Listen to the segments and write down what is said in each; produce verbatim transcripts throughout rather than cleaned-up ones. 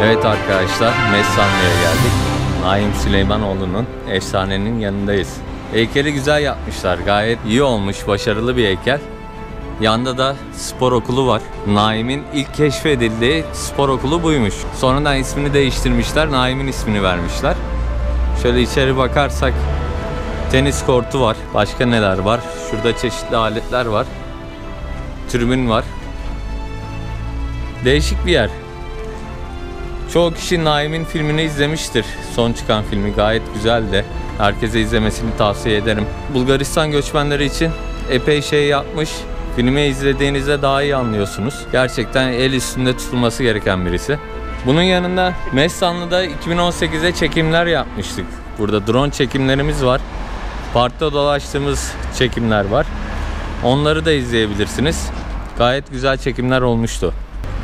Evet arkadaşlar, Messanlı'ya geldik. Naim Süleymanoğlu'nun efsanenin yanındayız. Heykeli güzel yapmışlar, gayet iyi olmuş, başarılı bir heykel. Yanında da spor okulu var. Naim'in ilk keşfedildiği spor okulu buymuş. Sonradan ismini değiştirmişler, Naim'in ismini vermişler. Şöyle içeri bakarsak tenis kortu var. Başka neler var? Şurada çeşitli aletler var. Tribün var. Değişik bir yer. Çoğu kişi Naim'in filmini izlemiştir. Son çıkan filmi gayet güzeldi. Herkese izlemesini tavsiye ederim. Bulgaristan göçmenleri için epey şey yapmış. Filmi izlediğinizde daha iyi anlıyorsunuz. Gerçekten el üstünde tutulması gereken birisi. Bunun yanında Messanlı'da iki bin on sekiz'e çekimler yapmıştık. Burada drone çekimlerimiz var. Parkta dolaştığımız çekimler var. Onları da izleyebilirsiniz. Gayet güzel çekimler olmuştu.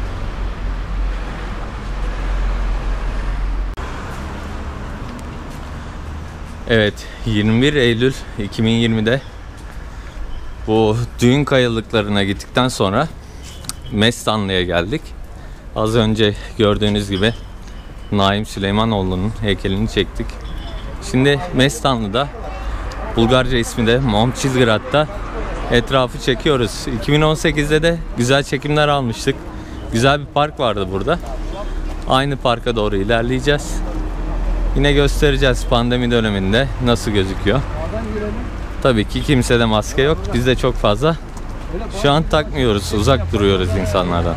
Evet, yirmi bir Eylül iki bin yirmi'de bu düğün kayalıklarına gittikten sonra Messanlı'ya geldik. Az önce gördüğünüz gibi Naim Süleymanoğlu'nun heykelini çektik. Şimdi Messanlı'da, Bulgarca ismi de Momçizgrad'da etrafı çekiyoruz. iki bin on sekiz'de de güzel çekimler almıştık. Güzel bir park vardı burada. Aynı parka doğru ilerleyeceğiz. Yine göstereceğiz pandemi döneminde nasıl gözüküyor. Tabii ki kimsede maske yok. Biz de çok fazla şu an takmıyoruz. Uzak duruyoruz insanlardan.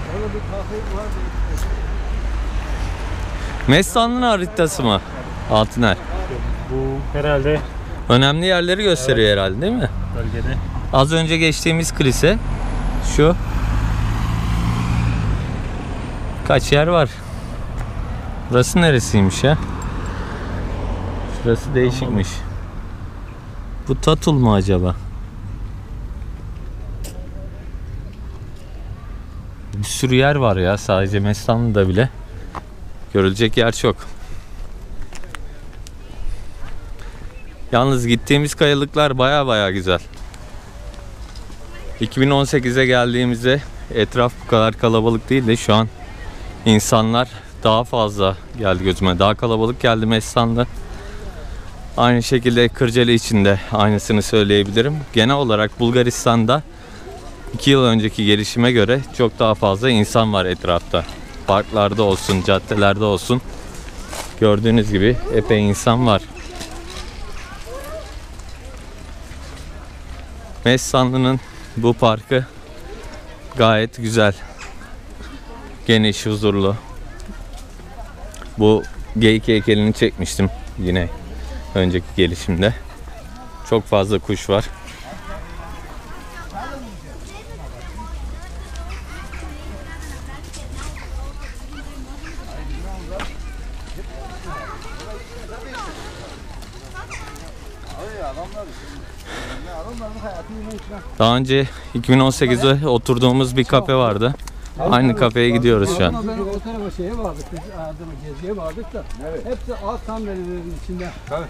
Messanlı'nın haritası mı? Altıner. Bu herhalde önemli yerleri gösteriyor, evet, herhalde değil mi? Bölgede. Az önce geçtiğimiz kilise şu. Kaç yer var? Burası neresiymiş ya? Şurası değişikmiş. Bu Tatul mu acaba? Bir sürü yer var ya, sadece Messanlı'da bile. Görülecek yer çok. Yalnız gittiğimiz kayalıklar baya baya güzel. iki bin on sekiz'e geldiğimizde etraf bu kadar kalabalık değildi. Şu an insanlar daha fazla geldi gözüme. Daha kalabalık geldi Messanlı. Aynı şekilde Kırcalı için de aynısını söyleyebilirim. Genel olarak Bulgaristan'da iki yıl önceki gelişime göre çok daha fazla insan var etrafta. Parklarda olsun, caddelerde olsun. Gördüğünüz gibi epey insan var. Messanlı'nın bu parkı gayet güzel. Geniş, huzurlu. Bu geyik heykelini çekmiştim yine önceki gelişimde. Çok fazla kuş var. Daha önce iki bin on sekiz'de oturduğumuz bir kafe vardı. Aynı kafeye gidiyoruz şu an. Ben o tarafa şeye vardık, biz Erdem'e geziye vardık da, evet, hepsi alt sandalyelerin içinde. Tabii.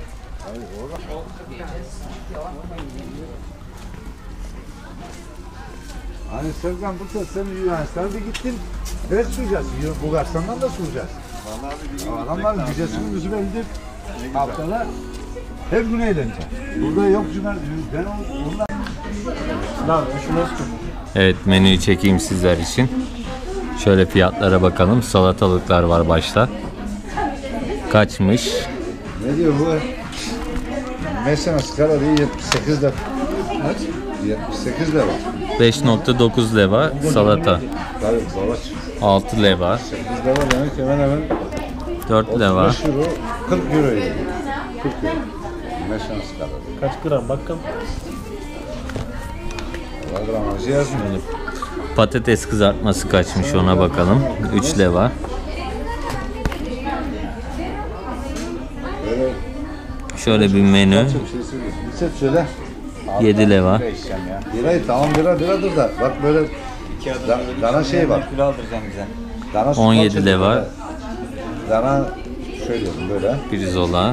Hani Serkan bu sefer sen Yunanistan'a bir gittin, evet süreceğiz, Bulgaristan'dan da süreceğiz. Adamların vizesini yüzü bellidir, haftada her gün eğleneceğim. Burada yok Cumhuriyet, ben onlar... Evet, menüyü çekeyim sizler için. Şöyle fiyatlara bakalım. Salatalıklar var başta. Kaçmış? Ne diyor bu? Mesela skala değil, yetmiş sekiz lira. Kaç? yetmiş sekiz lira. beş nokta dokuz leva salata. Tabii salaç. altı leva. sekiz lira demek hemen hemen dört leva. otuz beş euro, kırk euro yani. kırk euro. Mesela skala değil. Kaç gram bakalım. Gramajı yazmıyor. Patates kızartması kaçmış, ona bakalım. üç leva. Böyle Şöyle bir menü. çok şey söylüyorsun. Bir set söyle. yedi leva. Birayı tamam bira biradır da bak böyle da, dana şey var. Kilo aldıracağım bize. Dana on yedi leva. böyle. Dana söylüyorum böyle. Pirzola.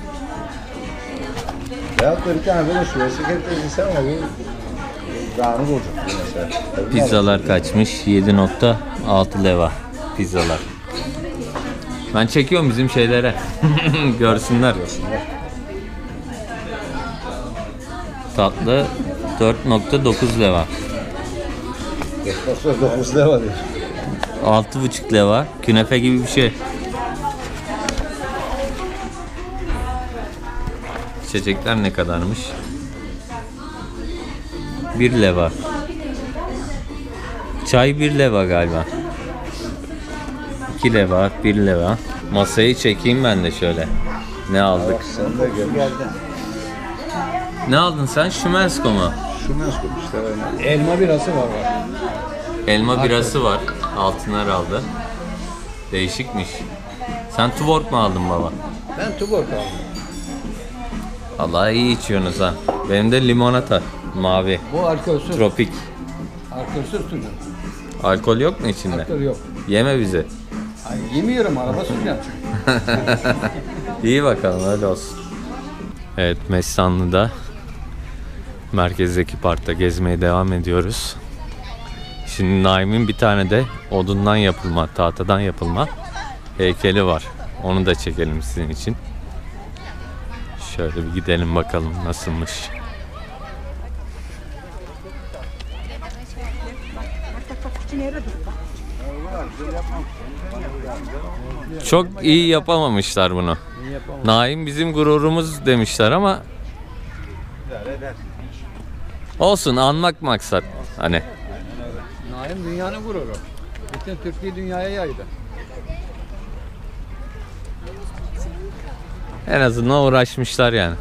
Veyahut da bir tane böyle şuraya şekerli insan ama bu dağınık olacak mesela. Pizzalar kaçmış? yedi nokta altı leva pizzalar. Ben çekiyorum bizim şeylere. Görsünler. Tatlı dört nokta dokuz leva. dokuz lira diyor. altı buçuk leva. Künefe gibi bir şey. İçecekler ne kadarmış? bir leva. Çay bir leva galiba. iki leva, bir leva. Masayı çekeyim ben de şöyle. Ne aldık? Sen de geldin. Ne aldın sen? Şumensko mu? Şu meskul işte. Yani. Elma birası var var. Elma birası var. Altınar aldı. Değişikmiş. Sen Tuborg mu aldın baba? Ben Tuborg aldım. Allah iyi içiyorsunuz ha. Benim de limonata. Mavi. Bu alkolsüz. Tropik. Alkolsüz sucuk. Alkol yok mu içinde? Alkol yok. Yeme bizi. Ay, yemiyorum, araba süreceğim. İyi bakalım, öyle olsun. Evet, Mestanlı'da merkezdeki parkta gezmeye devam ediyoruz. Şimdi Naim'in bir tane de odundan yapılma, tahtadan yapılma heykeli var. Onu da çekelim sizin için. Şöyle bir gidelim bakalım nasılmış. Çok iyi yapamamışlar bunu. Naim bizim gururumuz demişler ama olsun, anmak maksat. Hani Naim dünyanın gururu. Bütün Türkiye dünyaya yaydı. en azından uğraşmışlar yani.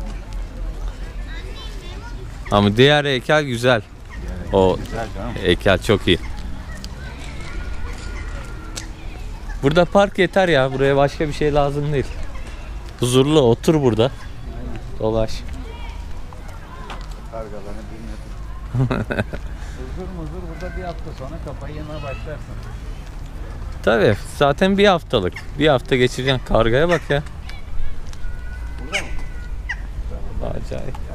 Ama diğer heykel güzel. O heykel çok iyi. Burada park yeter ya. Buraya başka bir şey lazım değil. Huzurlu otur burada. Dolaş. Kargalarını bilmedim. Huzur muzur burada bir hafta sonra kafayı yemeye başlarsın. Tabii zaten bir haftalık. Bir hafta geçireceksin. Kargaya bak ya. Burada mı? Acayip.